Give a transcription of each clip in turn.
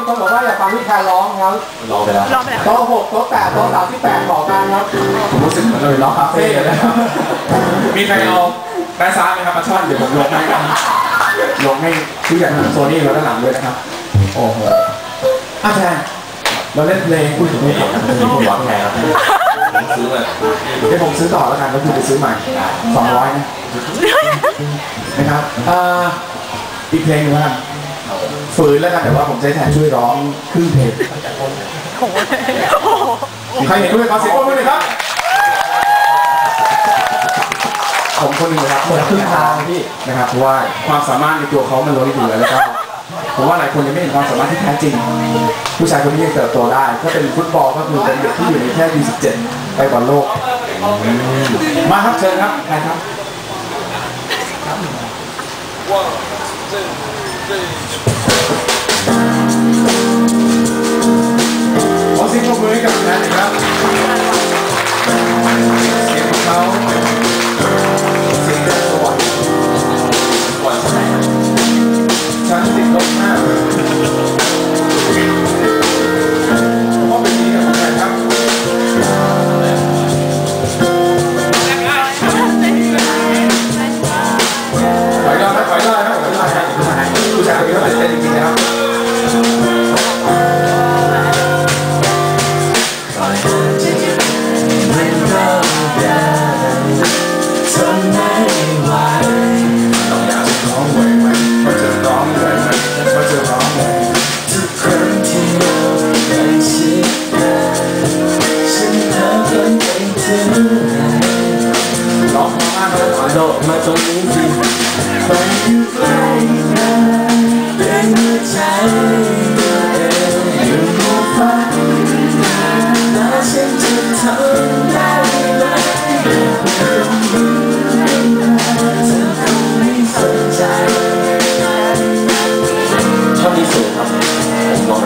คนบอกว่าอยากฟังพี่แคนร้องครับร้องไปแล้วโต๊ะ6โต๊ะ8โต๊ะ38บอกกันครับผมรู้สึกเหมือนเลยร้องคาเฟ่เลยมีใครเอาแป๊ซ่าไหมครับมาช่อนเดี๋ยวผมลงให้ครับลงให้ที่อย่างโซนี่เราด้านหลังด้วยนะครับโอ้โหอาจารย์เราเล่นเพลงพูดถึงไม่ผิดผมร้องแพงครับผมซื้อมาเดี๋ยวผมซื้อต่อแล้วกันก็คือไปซื้อใหม่200นะครับอีกเพลงนึงว่าฝืนแล้วกันแต่ว่าผมจะแทนช่วยร้องครึ่งเพลงใครเห็นด้วยขอเสียงปรบมือหน่อยครับผมคนหนึ่งนะครับหมดครึ่งทางพี่นะครับเพราะว่าความสามารถในตัวเขามันล้นเหลือแล้วก็ผมว่าหลายคนยังไม่เห็นความสามารถที่แท้จริงผู้ชายคนนี้ยังเติบโตได้ถ้าเป็นฟุตบอลก็คือเป็นเด็กที่อยู่ในแค่ D17 ไปบอลโลกมาครับเชิญครับใครครับขอเสียงปรบมือให้กับแทนนะครับเสียงของเขาเสียงแดนสวรรค์สวรรค์ชั้นไหนชั้นติดลบ5ผมว่าเป็นนี้กับแทนครับไปได้ครับไปได้ครับไปได้ครับผู้ชายคนนี้เขาเป็นเต้นจริงๆนะครับโดดมาตรงนี้สิไปอยู่ใกล้กันเป็นหัวใจอยู่บนฟ้าแล้วฉันจะทำได้ไหมเธอคงไม่สนใจชอบที่สุดครับผมลอง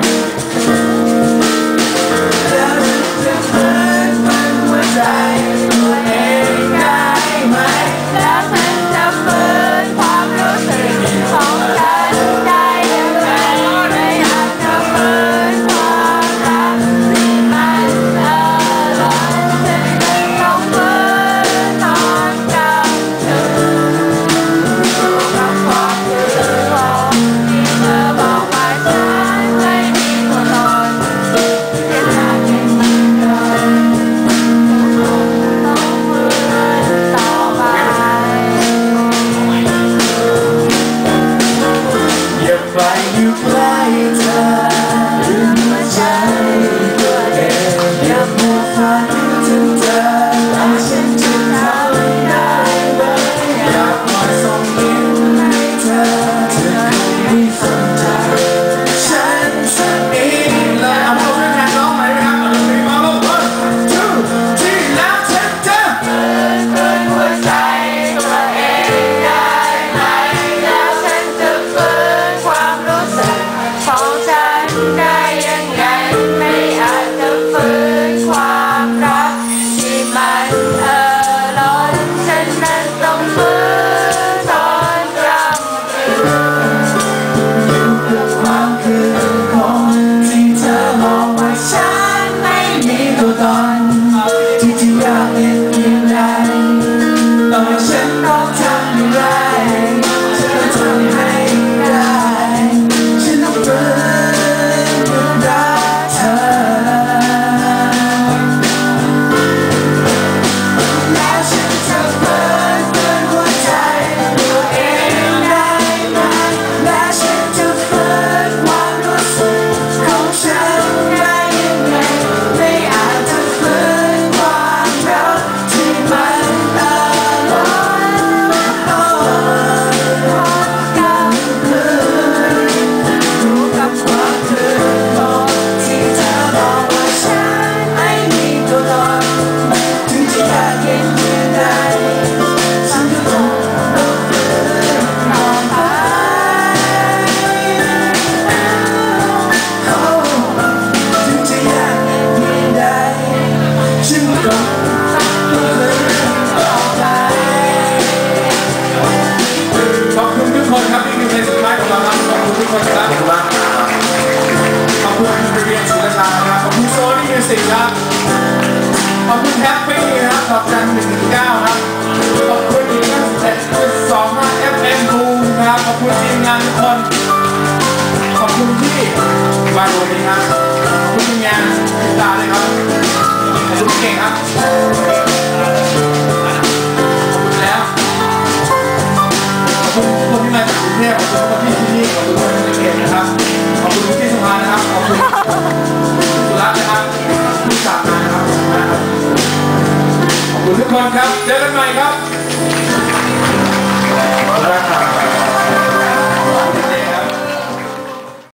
แล้วจะเปิดมันหัวใจตัวเองได้ไหมแล้วฉันจะเปิดความรู้สึกของฉันได้ยังไงไม่อยากจะเปิดความรักที่มันอร่อยฉันต้องเปิดนอนกับเธออยู่กับความรู้สึกของที่เธอบอกว่าฉันไม่มีตัวตนที่อยากเป็นเหมือนเดิมต้องฝืนต่อไปอย่าไปอยู่ใกล้เธอลืมหัวใจตัวเองอย่ามัวฝันถึงเธอและฉันจะทำได้ไหมอยากคอยส่งยิ้มให้เธอเธอคงไม่สนใจฉันสักนิดเลยเอาพวกเพื่อนกันร้องไหมครับเอาดนตรีมาลูก 1 2 3แล้วฉันจะเปิดหัวใจตัวเองได้ไหมแล้วฉันจะเปิดความรู้สึกของฉันได้ยังไงไม่อาจจะฝืนความรักที่มันล้นฉันนั้นต้องฝืนทนรำพึงอยู่กับความคืนคนที่เธอบอกว่าฉันไม่มีตัวตนที่จะอยากเป็นเพียงใดต่อให้ฉันต้องทำอย่างไรฉันต้องทำให้ได้ฉันต้องฝืนรักเธอแล้วฉันจะเปิดหัวใจตัวเองได้ไหมและฉันจะเปิดความรู้สึกของฉันได้ยังไงไม่อาจจะฝืนความรักที่มันล้นกับคืนรู้กับความคืนของที่เธอบอกว่าฉันไม่มีตัวตนถึงจะอยากเห็นเพียงใดฉันก็คงต้องฝืนต่อไปถึงจะอยากเห็นเพียงใดฉันก็ต้องฝืนต่อไปขอบคุณทุกคนครับนี่คือเพลงสุดท้ายของเราครับขอบคุณทุกคนครับขอบคุณมากครับคุณเรียนศิลปะนะครับขอบคุณโซนี่มิวสิกครับขอบคุณแฮปปี้นะครับดอกจัน119ครับขอบคุณอีก7.25 FM บูมนะครับขอบคุณทีมงานทุกคนขอบคุณที่มาดูนี้ครับขอบคุณทีมงานติดตามเลยครับขอบคุณเก่งครับขอบคุณแล้วขอบคุณคนที่มาจากกรุงเทพขอบคุณคนที่ที่นี่ขอบคุณคนที่เก่งนะครับขอบคุณที่สุภานะครับขอบคุณสุรัตน์นะครับที่จากงานนะครับขอบคุณทุกคนครับเจอกันใหม่ครับ